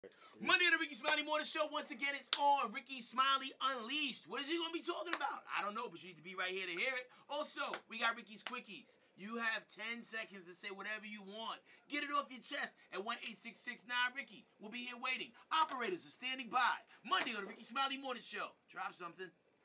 Monday on the Ricky Smiley Morning Show. Once again, it's on. Ricky Smiley Unleashed. What is he going to be talking about? I don't know, but you need to be right here to hear it. Also, we got Ricky's Quickies. You have 10 seconds to say whatever you want. Get it off your chest at 1-866-9-RICKY. We'll be here waiting. Operators are standing by. Monday on the Ricky Smiley Morning Show. Drop something.